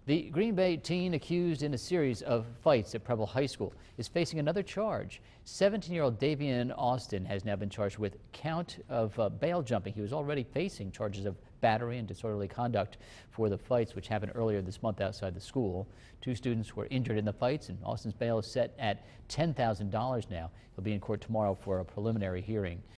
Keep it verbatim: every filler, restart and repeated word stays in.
The Green Bay teen accused in a series of fights at Preble High School is facing another charge. seventeen-year-old Davian Austin has now been charged with count of uh, bail jumping. He was already facing charges of battery and disorderly conduct for the fights, which happened earlier this month outside the school. Two students were injured in the fights, and Austin's bail is set at ten thousand dollars now. He'll be in court tomorrow for a preliminary hearing.